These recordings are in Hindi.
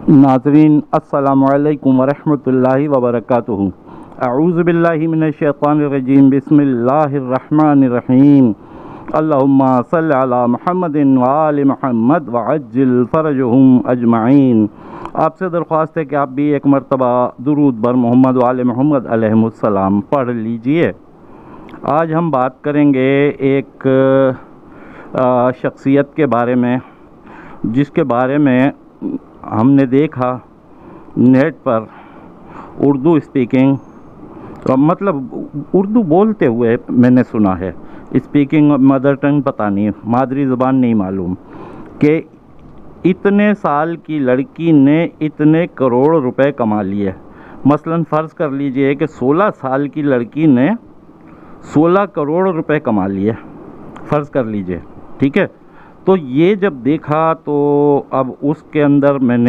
नाज़रीन अस्सलामु अलैकुम वरहमतुल्लाहि वबरकातुहू। अऊज़ु बिल्लाहि मिनश्शैतानिर रजीम। बिस्मिल्लाहिर रहमानिर रहीम। अल्लाहुम्मा सल्लि अला मुहम्मदिन व आलि मुहम्मद व अज्जिल फरजहुम अजमईन। आपसे दरख्वास्त है कि आप भी एक मरतबा दुरूद बर मोहम्मद व आले मोहम्मद अलैहिमुस्सलाम पढ़ लीजिए। आज हम बात करेंगे एक शख्सियत के बारे में, जिसके बारे में हमने देखा नेट पर उर्दू स्पीकिंग, मतलब उर्दू बोलते हुए मैंने सुना है, स्पीकिंग मदर टंग पता नहीं, मादरी ज़बान नहीं मालूम, कि इतने साल की लड़की ने इतने करोड़ रुपए कमा लिए। मसलन फ़र्ज़ कर लीजिए कि 16 साल की लड़की ने 16 करोड़ रुपए कमा लिए, फ़र्ज़ कर लीजिए, ठीक है। तो ये जब देखा तो अब उसके अंदर मैंने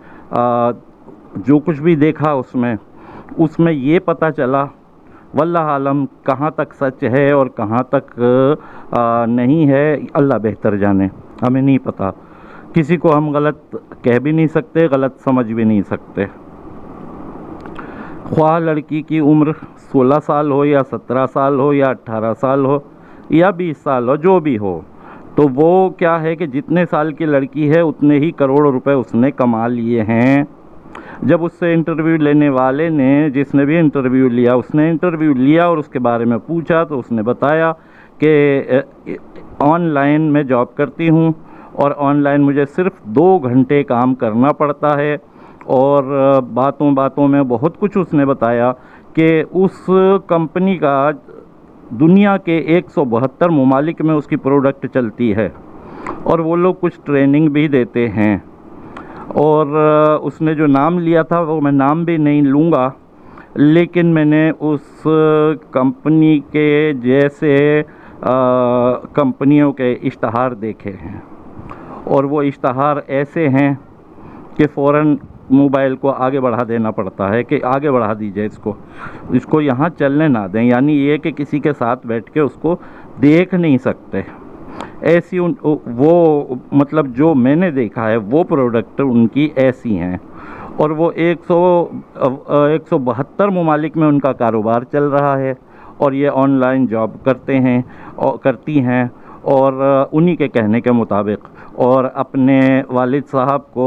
जो कुछ भी देखा उसमें ये पता चला, वल्लाह आलम कहाँ तक सच है और कहाँ तक नहीं है, अल्लाह बेहतर जाने, हमें नहीं पता। किसी को हम गलत कह भी नहीं सकते, गलत समझ भी नहीं सकते। ख्वाह लड़की की उम्र 16 साल हो या 17 साल हो या 18 साल हो या 20 साल हो, जो भी हो, तो वो क्या है कि जितने साल की लड़की है उतने ही करोड़ रुपए उसने कमा लिए हैं। जब उससे इंटरव्यू लेने वाले ने, जिसने भी इंटरव्यू लिया, उसने इंटरव्यू लिया और उसके बारे में पूछा तो उसने बताया कि ऑनलाइन मैं जॉब करती हूँ और ऑनलाइन मुझे सिर्फ 2 घंटे काम करना पड़ता है। और बातों बातों में बहुत कुछ उसने बताया कि उस कंपनी का दुनिया के 172 ममालिक में उसकी प्रोडक्ट चलती है और वो लोग कुछ ट्रेनिंग भी देते हैं। और उसने जो नाम लिया था वो मैं नाम भी नहीं लूँगा, लेकिन मैंने उस कंपनी के जैसे कंपनियों के इश्तहार देखे हैं और वो इश्तहार ऐसे हैं कि फ़ौरन मोबाइल को आगे बढ़ा देना पड़ता है कि आगे बढ़ा दीजिए इसको यहाँ चलने ना दें, यानी ये कि किसी के साथ बैठ के उसको देख नहीं सकते। ऐसी वो मतलब जो मैंने देखा है वो प्रोडक्ट उनकी ऐसी हैं और वो 172 ममालिक में उनका कारोबार चल रहा है और ये ऑनलाइन जॉब करती हैं और उन्हीं के कहने के मुताबिक, और अपने वालिद साहब को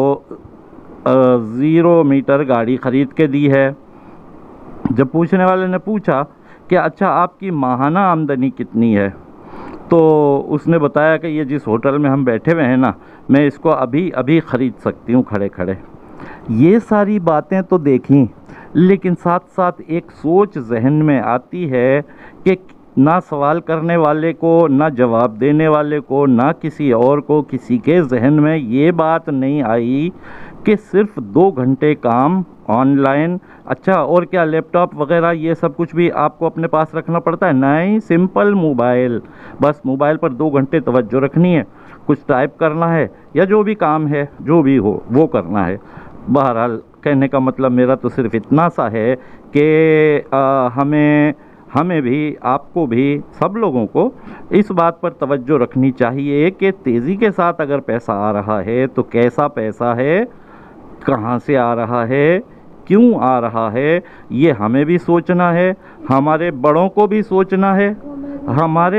0 मीटर गाड़ी ख़रीद के दी है। जब पूछने वाले ने पूछा कि अच्छा आपकी माहाना आमदनी कितनी है, तो उसने बताया कि ये जिस होटल में हम बैठे हुए हैं ना, मैं इसको अभी अभी ख़रीद सकती हूँ खड़े खड़े। ये सारी बातें तो देखी, लेकिन साथ साथ एक सोच जहन में आती है कि ना सवाल करने वाले को, ना जवाब देने वाले को, ना किसी और को, किसी के जहन में ये बात नहीं आई कि सिर्फ 2 घंटे काम ऑनलाइन। अच्छा, और क्या लैपटॉप वगैरह ये सब कुछ भी आपको अपने पास रखना पड़ता है? नहीं, सिंपल मोबाइल, बस मोबाइल पर 2 घंटे तवज्जो रखनी है, कुछ टाइप करना है या जो भी काम है, जो भी हो वो करना है। बहरहाल कहने का मतलब मेरा तो सिर्फ इतना सा है कि हमें भी, आपको भी, सब लोगों को इस बात पर तवज्जो रखनी चाहिए कि तेज़ी के साथ अगर पैसा आ रहा है तो कैसा पैसा है, कहाँ से आ रहा है, क्यों आ रहा है, ये हमें भी सोचना है, हमारे बड़ों को भी सोचना है, हमारे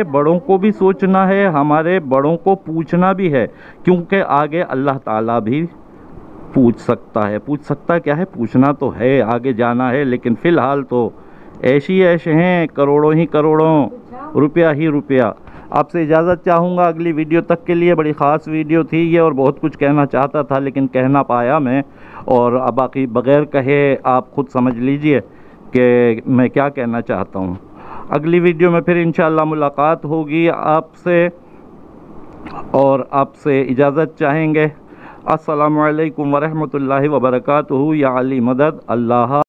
बड़ों को पूछना भी है, क्योंकि आगे अल्लाह ताला भी पूछ सकता क्या है, पूछना तो है, आगे जाना है, लेकिन फ़िलहाल तो ऐशी ऐश हैं, करोड़ों ही करोड़ों, रुपया ही रुपया। आपसे इजाज़त चाहूँगा अगली वीडियो तक के लिए। बड़ी ख़ास वीडियो थी ये और बहुत कुछ कहना चाहता था लेकिन कह ना पाया मैं, और अब बाकी बग़ैर कहे आप ख़ुद समझ लीजिए कि मैं क्या कहना चाहता हूँ। अगली वीडियो में फिर इंशाअल्लाह मुलाकात होगी आपसे और आपसे इजाज़त चाहेंगे। अस्सलामु अलैकुम वरहमतुल्लाहि वबरकातुहू। या अली मदद। अल्लाह।